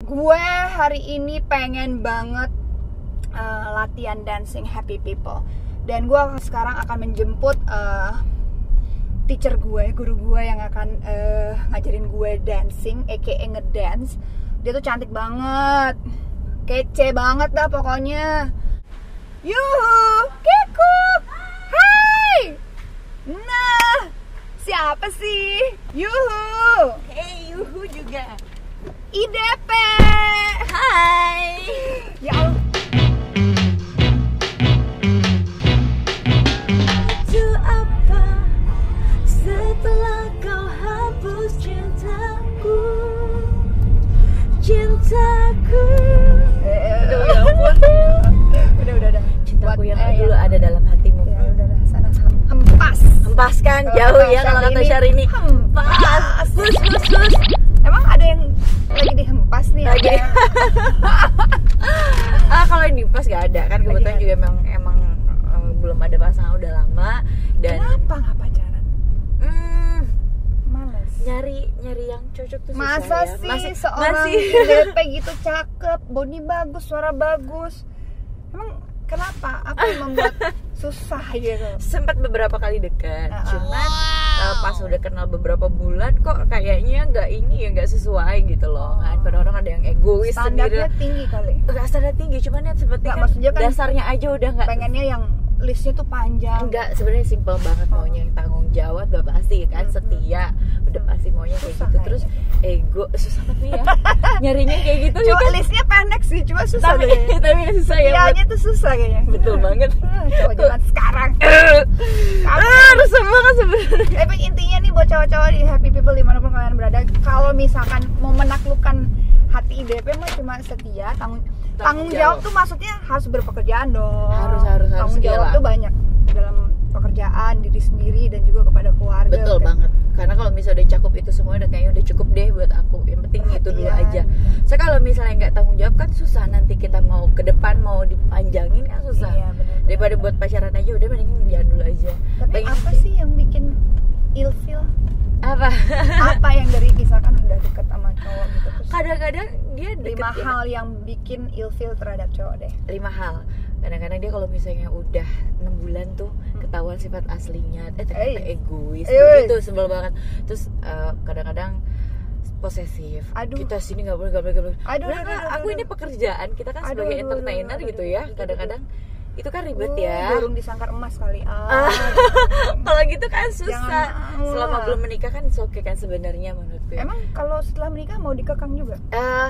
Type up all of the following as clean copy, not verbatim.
Gue hari ini pengen banget latihan dancing Happy People. Dan gue sekarang akan menjemput teacher gue, guru gue yang akan ngajarin gue dancing, aka ngedance. Dia tuh cantik banget, kece banget dah pokoknya. Yuhu, kekuk, hai. Nah, siapa sih? Yuhu. Hey, yuhu juga. IDP. Hai. Ya Allah. Itu apa setelah kau hapus cintaku? Cintaku. Aduh, ya ampun. Udah. Cintaku yang Buat, dulu ada dalam hatimu. Ya udah sana hempas. Hempaskan jauh ya kalau kata Syahrini. Hempas. Hus. Emang ada yang lagi dihempas nih? Lagi. Ada? Kalau yang dihempas gak ada kan, kebetulan juga emang belum ada pasangan udah lama. Dan kenapa nggak pacaran? Males. nyari yang cocok tuh susah. Masa ya. sih seorang IDP gitu cakep, body bagus, suara bagus. Emang kenapa? Apa yang membuat susah gitu? Sempat beberapa kali dekat, cuman pas udah kenal beberapa bulan kok kayaknya nggak sesuai gitu loh. Kan kadang-kadang ada yang egois Standarnya sendiri. tinggi kali. Nggak standar tinggi, cuman ya seperti Nggak, kan maksudnya kan dasarnya aja udah nggak. Pengennya yang listnya tuh panjang. Enggak, sebenarnya simpel banget maunya yang tanggung jawab udah pasti kan, setia udah pasti maunya kayak Susah gitu. Terus ego susah banget nih ya nyarinya kayak gitu. Cuma kan listnya pendek sih, cuma susah tapi deh. tapi susah ya. Ianya tuh susah kayaknya. Betul banget. Coba jangan sekarang. Resep banget sebenarnya. Tapi intinya nih buat cowok-cowok di Happy People dimanapun kalian berada, kalau misalkan mau menaklukkan hati IDP mah cuma setia, tanggung jawab tuh maksudnya harus berpekerjaan dong. Harus tanggung jawab iyalah. tuh banyak dalam pekerjaan, diri sendiri dan juga kepada keluarga. Betul kan? banget. Karena kalau misalnya udah cakup itu semua udah kayaknya udah cukup deh buat aku. Yang penting itu dulu aja. So kalau misalnya nggak tanggung jawab kan susah, nanti kita mau ke depan mau dipanjangin kan susah. Iya, benar. Daripada buat pacaran aja udah mending jalan dulu aja. Tapi apa sih yang bikin ilfeel? Apa? Apa yang dari misalkan udah deket sama cowok gitu terus Kadang-kadang dia deket 5 hal yang bikin ilfeel terhadap cowok deh. 5 hal. Kadang-kadang dia kalau misalnya udah 6 bulan tuh ketahuan sifat aslinya, ternyata egois. Itu sebel banget. Terus kadang-kadang posesif. Kita sini nggak boleh. Aduh, aku ini pekerjaan kita kan sebagai entertainer gitu ya. Kadang-kadang itu kan ribet ya. Burung disangkar emas kali. Kalau gitu kan susah. Jangan, selama belum menikah kan oke kan sebenarnya menurutku. Emang kalau setelah menikah mau dikekang juga?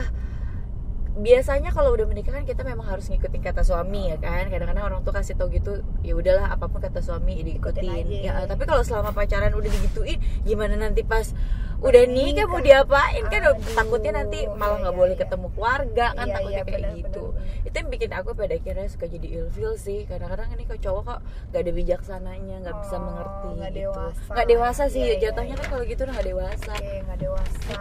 Biasanya kalau udah menikah kan kita memang harus ngikutin kata suami ya kan. Kadang-kadang orang tuh kasih tau gitu, ya udahlah apapun kata suami diikutin. Ya, tapi kalau selama pacaran udah digituin, gimana nanti pas udah nikah mau diapain kan? Takutnya nanti malah nggak boleh ketemu keluarga kan, takutnya kayak gitu. Itu yang bikin aku pada akhirnya suka jadi ilfeel sih. Kadang-kadang ini kok cowok kok nggak ada bijaksananya, nggak bisa mengerti gitu. Nggak dewasa sih jatuhnya kan kalau gitu udah nggak dewasa. Nggak dewasa.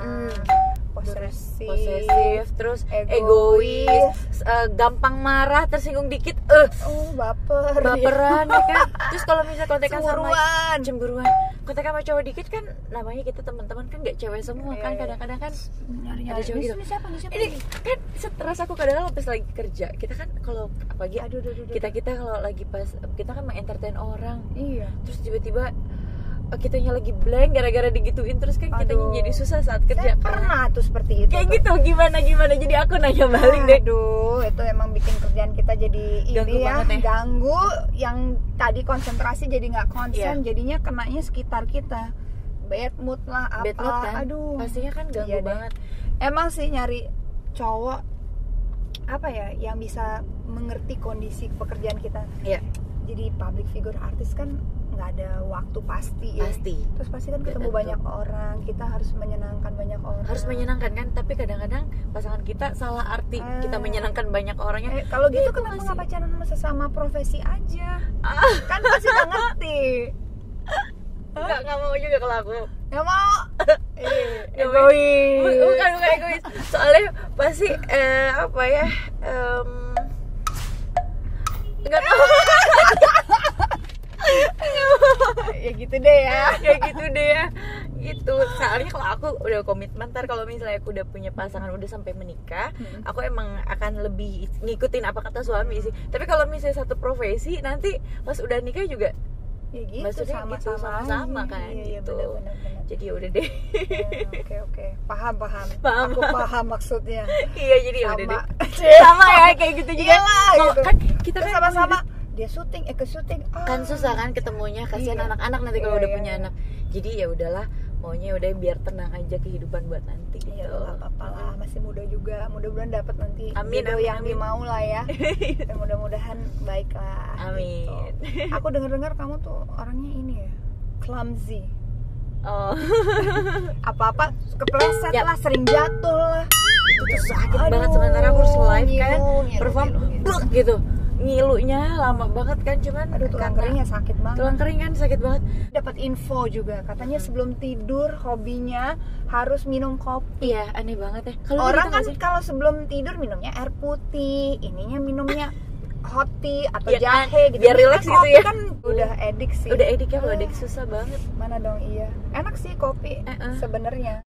Posesif, terus egois, gampang marah, tersinggung dikit, baperan ya kan. Terus kalau misalnya kontekan sama cemburuan, kontekan sama cowok dikit kan, namanya kita teman-teman kan nggak cewek semua kan, kadang-kadang kan ada cewek gitu. Ini kan stres aku kadang-kadang pas lagi kerja, kita kan kalau apalagi kita kalau lagi pas kita kan mengentertain orang, terus tiba-tiba kitanya lagi blank gara-gara digituin, terus kan kitanya jadi susah saat kerja. Pernah tuh seperti itu kayak gitu, gimana jadi aku nanya balik deh. Aduh, itu emang bikin kerjaan kita jadi ganggu, yang tadi konsentrasi jadi nggak konsen, jadinya kenanya sekitar kita, bad mood lah apa. Bad mood kan? Aduh, pastinya kan ganggu banget. Emang sih nyari cowok apa ya yang bisa mengerti kondisi pekerjaan kita. Jadi public figure, artis kan nggak ada waktu pasti. Terus pasti kan ketemu banyak orang, kita harus menyenangkan banyak orang. Harus menyenangkan kan, tapi kadang-kadang pasangan kita salah arti kita menyenangkan banyak orangnya. Kalau gitu kenapa nggak pacaran sama sesama profesi aja? Kan pasti nggak ngerti. Nggak mau juga kalau aku. Nggak mau. Egois. Bukan egois. Soalnya pasti apa ya? Nggak tahu. Ya gitu deh ya. gitu. Soalnya kalau aku udah komitmen, ntar kalau misalnya aku udah punya pasangan, udah sampai menikah, aku emang akan lebih ngikutin apa kata suami sih. Tapi kalau misalnya satu profesi, nanti pas udah nikah juga ya gitu, maksudnya sama-sama kan, iya, gitu. Bener. Jadi ya udah deh. Ya, oke. Paham. Aku paham maksudnya. Iya, jadi ya udah deh. Sama. Sama ya kayak gitu juga. Gitu. Kan kita kan sama-sama dia syuting ke syuting. Kan susah kan ketemunya, kasihan Iya. anak-anak nanti kalau udah punya Iya. anak. Jadi ya udahlah, maunya udah biar tenang aja kehidupan buat nanti gitu. Iya, nggak apa-apa lah, masih muda juga, mudah-mudahan dapat nanti Amin, jodoh amin, yang amin. dimau lah ya. Dan mudah-mudahan baik lah. Amin. Gitu. Aku dengar kamu tuh orangnya ini ya, clumsy. Oh. Apa-apa kepleset Yap. lah, sering jatuh lah. Itu tuh sakit Aduh, banget, sementara aku harus live kan, ngilu, perform bluk gitu. Ngilunya lama banget kan, cuman Aduh, tulang karena keringnya sakit banget. tulang kering kan sakit banget. Dapat info juga, katanya sebelum tidur hobinya harus minum kopi. Iya, aneh banget ya. Kalau Orang gitu kan nggak sih? kalau sebelum tidur minumnya air putih, ininya minumnya hot tea atau Iya kan, jahe gitu. biar relax Kan gitu kopi ya. kan udah edik sih. Udah edik ya, kalau edik susah banget. Mana dong, iya. Enak sih kopi sebenarnya.